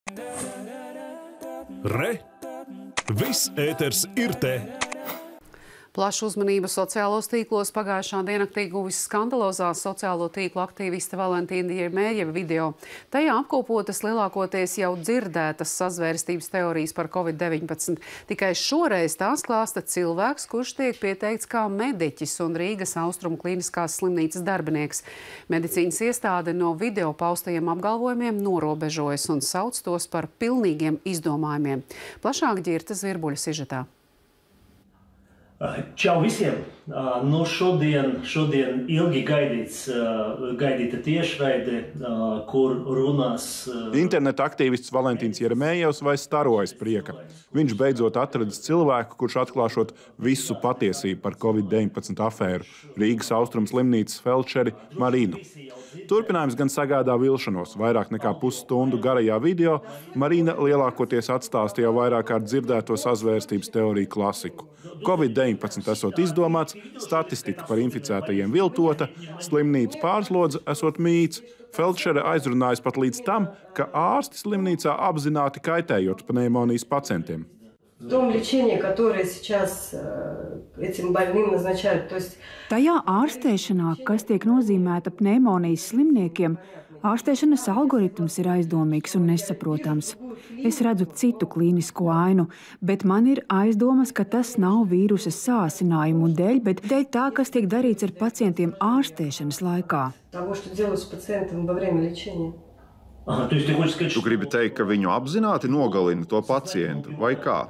Re! Viss ēters ir te! Plašu uzmanību sociālos tīklos pagājušā diennaktī guvis skandalozā sociālo tīklu aktīviste Valentīna Jermējeva video. Tajā apkopotas lielākoties jau dzirdētas sazvērstības teorijas par Covid-19. Tikai šoreiz tās klāsta cilvēks, kurš tiek pieteikts kā mediķis un Rīgas Austrumu klīniskās slimnīcas darbinieks. Medicīnas iestāde no video paustajiem apgalvojumiem norobežojas un sauc tos par pilnīgiem izdomājumiem. Plašāk Ģirta Zvirbuļa sižetā. Čau visiem! Nu šodien ilgi gaidīta tiešraide, kur runās... Interneta aktīvists Valentīns Jermējevs vairs starojas prieka. Viņš beidzot atradis cilvēku, kurš atklāšot visu patiesību par Covid-19 afēru Rīgas Austrumu slimnīcas feldšeri Marinu. Turpinājums gan sagādā vilšanos. Vairāk nekā pusstundu garajā video Marina lielākoties atstāstīja jau vairāk kārt dzirdēto sazvērstības teoriju klasiku. Covid-19 esot izdomāts, statistika par inficētajiem viltota, slimnīca pārslodze esot mīts, feldšere aizrunājas pat līdz tam, ka ārsti slimnīcā apzināti kaitējot pneimonijas pacientiem. Tajā ārstēšanā, kas tiek nozīmēta pneimonijas slimniekiem, ārstēšanas algoritms ir aizdomīgs un nesaprotams. Es redzu citu klīnisko ainu, bet man ir aizdomas, ka tas nav vīrusa sāsinājumu dēļ, bet dēļ tā, kas tiek darīts ar pacientiem ārstēšanas laikā. Tu gribi teikt, ka viņu apzināti nogalina to pacientu, vai kā?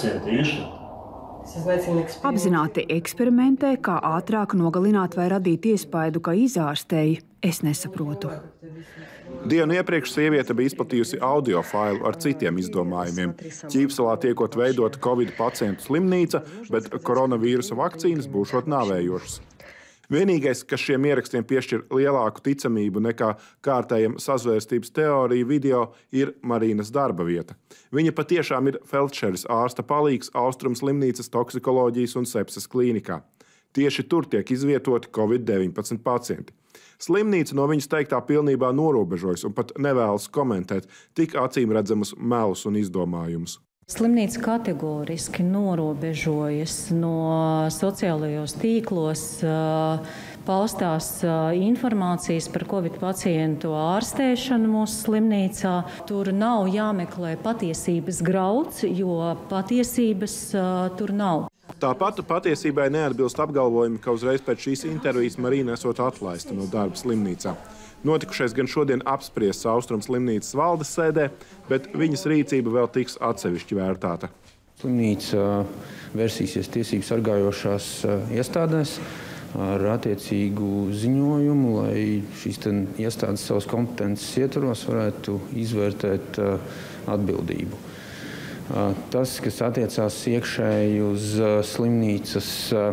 Apzināti eksperimentē, kā ātrāk nogalināt vai radīt iespaidu, ka izārstēji. Es nesaprotu. Dienu iepriekš sieviete bija izplatījusi audio failu ar citiem izdomājumiem. Ķīpselā tiekot veidota Covid pacientu slimnīca, bet koronavīrusa vakcīnas būšot nāvējošas. Vienīgais, kas šiem ierakstiem piešķir lielāku ticamību nekā kārtējam sazvērstības teoriju video, ir Marinas darba vieta. Viņa patiešām ir feldšeres ārsta palīgs Austrumu slimnīcas toksikoloģijas un sepses klīnikā. Tieši tur tiek izvietoti Covid-19 pacienti. Slimnīca no viņas teiktā pilnībā norobežojas un pat nevēlas komentēt tik acīmredzamus melus un izdomājumus. Slimnīca kategoriski norobežojas no sociālajos tīklos paustās informācijas par Covid pacientu ārstēšanu mūsu slimnīcā. Tur nav jāmeklē patiesības grauds, jo patiesības tur nav. Tāpat patiesībai neatbilst apgalvojumi, ka uzreiz pēc šīs intervijas Marina esot atlaista no darba slimnīcā. Notikušais gan šodien apspriests Austrumu slimnīcas valdes sēdē, bet viņas rīcība vēl tiks atsevišķi vērtāta. Slimnīca versīsies tiesību sargājošās iestādēs ar attiecīgu ziņojumu, lai šīs iestādes savas kompetences ietvaros varētu izvērtēt atbildību. Tas, kas attiecās iekšēji uz slimnīcas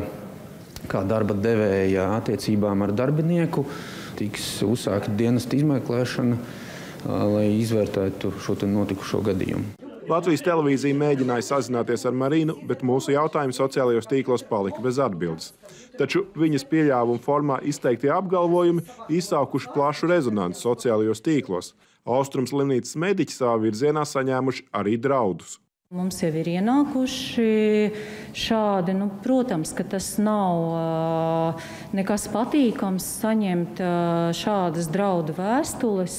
kā darba devēja attiecībām ar darbinieku, tiks uzsākta dienesta izmeklēšana, lai izvērtētu šo notikušo gadījumu. Latvijas televīzija mēģināja sazināties ar Marinu, bet mūsu jautājumi sociālajos tīklos palika bez atbildes. Taču viņas pieļāvuma formā izteiktie apgalvojumi izsaukuši plašu rezonanci sociālajos tīklos. Austrumu slimnīcas mediķi savā virzienā saņēmuši arī draudus. Mums jau ir ienākuši šādi, protams, ka tas nav nekas patīkams saņemt šādas draudu vēstules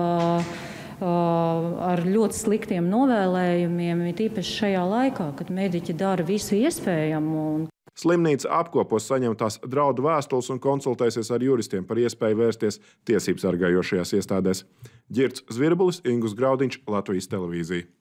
ar ļoti sliktiem novēlējumiem, it īpaši šajā laikā, kad mediķi dara visu iespējamo. Slimnīca apkopos saņemtās draudu vēstules un konsultēsies ar juristiem par iespēju vērsties tiesības sargājošajās iestādēs. Ģirts Zvirbulis, Ingus Graudiņš, Latvijas televīzija.